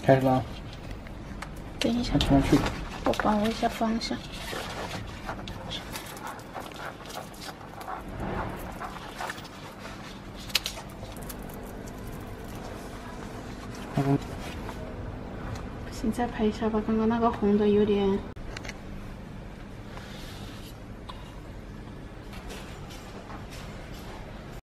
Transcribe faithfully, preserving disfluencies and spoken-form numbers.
开始了。 等一下， 上去。 我把握一下方向。 嗯。 不行，再拍一下吧，刚刚那个红的有点。